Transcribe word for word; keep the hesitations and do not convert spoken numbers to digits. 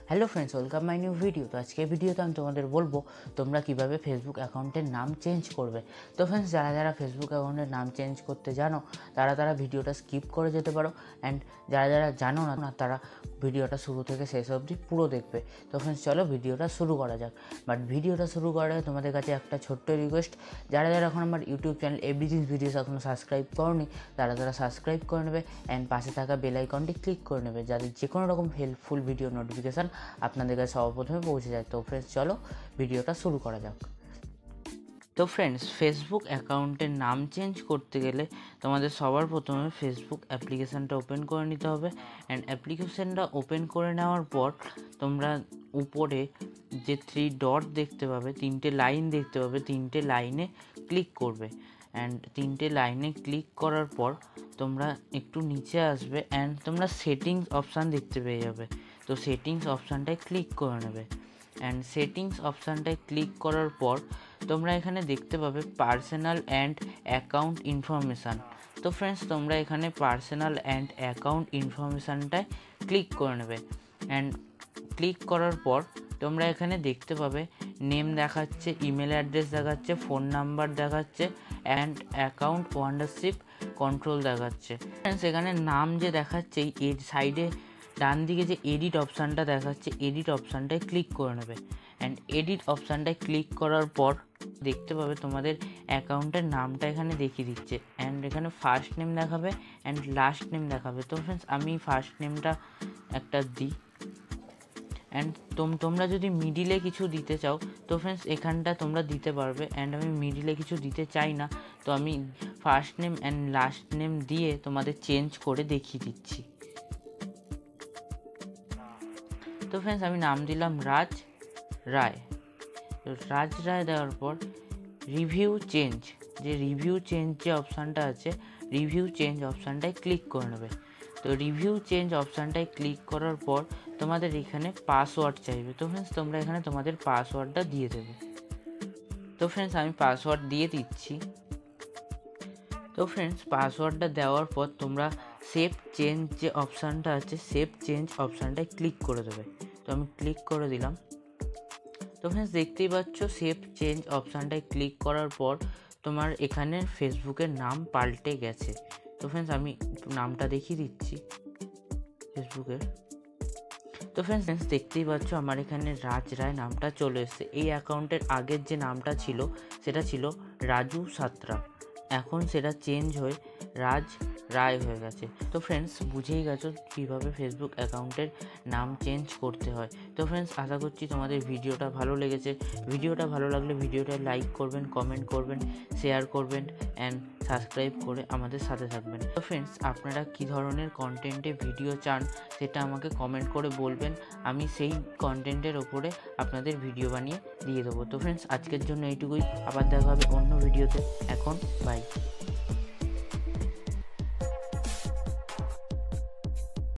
Hello friends, welcome my new video. তো আজকে ভিডিওতে আমি তোমাদের বলবো তোমরা কিভাবে ফেসবুক অ্যাকাউন্টের নাম চেঞ্জ করবে। তো ফ্রেন্ডস, যারা যারা ফেসবুক অ্যাকাউন্টের নাম চেঞ্জ করতে জানো তারা তারা ভিডিওটা স্কিপ করে যেতে পারো, অ্যান্ড যারা যারা জানো না তারা ভিডিওটা শুরু থেকে শেষ অবধি পুরো দেখবে। তো ফ্রেন্ডস, চলো ভিডিওটা শুরু করা যাক। বাট ভিডিওটা শুরু করার আগে তোমাদের কাছে একটা ছোট্ট রিকোয়েস্ট, যারা যারা এখন আমার ইউটিউব চ্যানেল এভরিথিং ভিডিওস এখনও সাবস্ক্রাইব করনি তারা তারা সাবস্ক্রাইব করে নেবে, অ্যান্ড পাশে থাকা বেল আইকনটি ক্লিক করে নেবে যাতে যে কোনো রকম হেল্পফুল ভিডিও নোটিফিকেশান আপনাদের কাছে সর্বপ্রথমে পৌঁছে যায়। তো ফ্রেন্ডস, চলো ভিডিওটা শুরু করা যাক। তো ফ্রেন্ডস, ফেসবুক অ্যাকাউন্টের নাম চেঞ্জ করতে গেলে তোমাদের সবার প্রথমে ফেসবুক অ্যাপ্লিকেশানটা ওপেন করে নিতে হবে, অ্যান্ড অ্যাপ্লিকেশানটা ওপেন করে নেওয়ার পর তোমরা উপরে যে থ্রি ডট দেখতে পাবে, তিনটে লাইন দেখতে পাবে, তিনটে লাইনে ক্লিক করবে, অ্যান্ড তিনটে লাইনে ক্লিক করার পর তোমরা একটু নিচে আসবে, অ্যান্ড তোমরা সেটিংস অপশান দেখতে পেয়ে যাবে। তো সেটিংস অপশানটায় ক্লিক করে নেবে, অ্যান্ড সেটিংস অপশানটায় ক্লিক করার পর তোমরা এখানে দেখতে পাবে পার্সোনাল অ্যান্ড অ্যাকাউন্ট ইনফরমেশান। তো ফ্রেন্ডস, তোমরা এখানে পার্সোনাল অ্যান্ড অ্যাকাউন্ট ইনফরমেশানটায় ক্লিক করে নেবে, অ্যান্ড ক্লিক করার পর তোমরা এখানে দেখতে পাবে নেম দেখাচ্ছে, ইমেল অ্যাড্রেস দেখাচ্ছে, ফোন নাম্বার দেখাচ্ছে, অ্যান্ড অ্যাকাউন্ট ওনারশিপ কন্ট্রোল দেখাচ্ছে। ফ্রেন্ডস, এখানে নাম যে দেখাচ্ছে এর সাইডে ডান দিকে যে এডিট অপশানটা দেখাচ্ছে, এডিট অপশানটায় ক্লিক করে নেবে, অ্যান্ড এডিট অপশানটায় ক্লিক করার পর দেখতে পাবে তোমাদের অ্যাকাউন্টের নামটা এখানে দেখিয়ে দিচ্ছে, অ্যান্ড এখানে ফার্স্ট নেম দেখাবে অ্যান্ড লাস্ট নেম দেখাবে। তো ফ্রেন্ডস, আমি ফার্স্ট নেমটা একটা দিই, অ্যান্ড তোম তোমরা যদি মিডিলে কিছু দিতে চাও তো ফ্রেন্ডস এখানটা তোমরা দিতে পারবে, অ্যান্ড আমি মিডিলে কিছু দিতে চাই না, তো আমি first name and last name দিয়ে তোমাদের চেঞ্জ করে দেখিয়ে দিচ্ছি। তো ফ্রেন্ডস, আমি নাম দিলাম রাজ রায়। তো রাজ রায় দেওয়ার পর রিভিউ চেঞ্জ, যে রিভিউ চেঞ্জ যে অপশানটা আছে, রিভিউ চেঞ্জ অপশানটায় ক্লিক করে নেবে। তো রিভিউ চেঞ্জ অপশানটায় ক্লিক করার পর তোমাদের এখানে পাসওয়ার্ড চাইবে। তো ফ্রেন্ডস, তোমরা এখানে তোমাদের পাসওয়ার্ডটা দিয়ে দেবে। তো ফ্রেন্ডস, আমি পাসওয়ার্ড দিয়ে দিচ্ছি। তো ফ্রেন্ডস, পাসওয়ার্ডটা দেওয়ার পর তোমরা সেভ চেঞ্জ যে অপশানটা আছে, সেভ চেঞ্জ অপশানটায় ক্লিক করে দেবে। তো আমি ক্লিক করে দিলাম। তো ফ্রেন্ডস, দেখতেই পাচ্ছ সেভ চেঞ্জ অপশানটায় ক্লিক করার পর তোমার এখানে ফেসবুকের নাম পাল্টে গেছে। তো ফ্রেন্ডস, আমি নামটা দেখিয়ে দিচ্ছি ফেসবুকের। তো ফ্রেন্ডস, দেখতেই পাচ্ছ আমার এখানে রাজ রায় নামটা চলে এসেছে। এই অ্যাকাউন্টের আগের যে নামটা ছিল সেটা ছিল রাজু সাত্রা, এখন সেটা চেঞ্জ হয়ে রাজ রায় হয়ে গেছে। তো ফ্রেন্ডস, বুঝেই গেছো কীভাবে ফেসবুক অ্যাকাউন্টের নাম চেঞ্জ করতে হয়। তো ফ্রেন্ডস, আশা করছি তোমাদের ভিডিওটা ভালো লেগেছে। ভিডিওটা ভালো লাগলে ভিডিওটা লাইক করবেন, কমেন্ট করবেন, শেয়ার করবেন, অ্যান্ড সাবস্ক্রাইব করে আমাদের সাথে থাকবেন। তো ফ্রেন্ডস, আপনারা কী ধরনের কন্টেন্টে ভিডিও চান সেটা আমাকে কমেন্ট করে বলবেন, আমি সেই কন্টেন্টের ওপরে আপনাদের ভিডিও বানিয়ে দিয়ে দেবো। তো ফ্রেন্ডস, আজকের জন্য এইটুকুই, আবার দেখা হবে অন্য ভিডিওতে। এখন বাই।